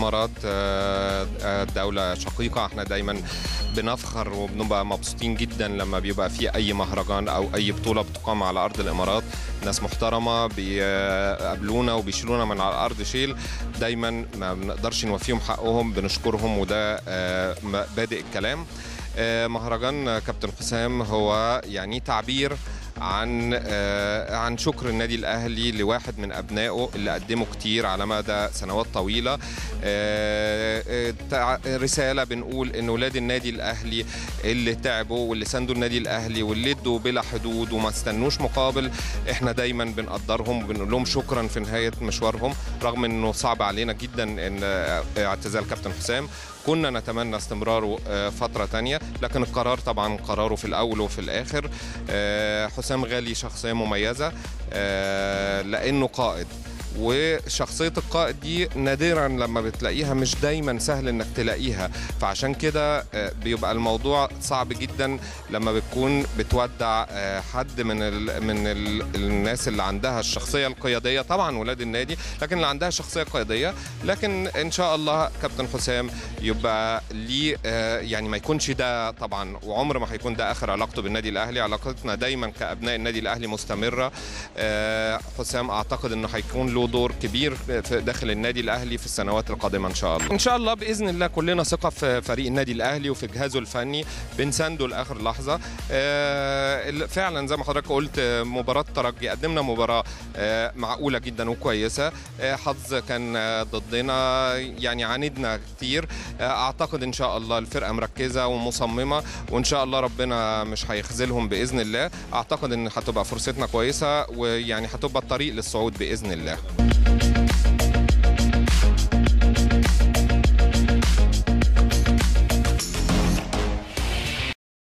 الامارات دولة شقيقة، احنا دايما بنفخر وبنبقى مبسوطين جدا لما بيبقى في اي مهرجان او اي بطولة بتقام على ارض الامارات. ناس محترمة بيقابلونا وبيشيلونا من على الارض شيل، دايما ما بنقدرش نوفيهم حقهم، بنشكرهم، وده بادئ الكلام. مهرجان كابتن حسام هو يعني تعبير عن شكر النادي الاهلي لواحد من ابنائه اللي قدموا كتير على مدى سنوات طويله. رساله بنقول ان ولاد النادي الاهلي اللي تعبوا واللي ساندوا النادي الاهلي واللي ادوا بلا حدود وما استنوش مقابل، احنا دايما بنقدرهم وبنقول لهم شكرا في نهايه مشوارهم، رغم انه صعب علينا جدا ان اعتزال كابتن حسام. كنا نتمنى استمراره فترة تانية، لكن القرار طبعا قراره في الأول وفي الآخر. حسام غالي شخصية مميزة لأنه قائد، وشخصية القائد دي نادرا لما بتلاقيها، مش دايما سهل انك تلاقيها، فعشان كده بيبقى الموضوع صعب جدا لما بتكون بتودع حد من الناس اللي عندها الشخصية القيادية. طبعا ولاد النادي، لكن اللي عندها شخصية قيادية. لكن ان شاء الله كابتن حسام يبقى ليه يعني ما يكونش ده طبعا، وعمر ما هيكون ده اخر علاقته بالنادي الاهلي. علاقتنا دايما كابناء النادي الاهلي مستمرة. حسام اعتقد انه هيكون له دور كبير في داخل النادي الاهلي في السنوات القادمه ان شاء الله. ان شاء الله باذن الله كلنا ثقه في فريق النادي الاهلي وفي جهازه الفني، بنسانده لاخر لحظه. فعلا زي ما حضرتك قلت، مباراه الترجي قدمنا مباراه معقوله جدا وكويسه. حظ كان ضدنا، يعني عاندنا كتير. اعتقد ان شاء الله الفرقه مركزه ومصممه، وان شاء الله ربنا مش هيخذلهم باذن الله. اعتقد ان هتبقى فرصتنا كويسه، ويعني هتبقى الطريق للصعود باذن الله.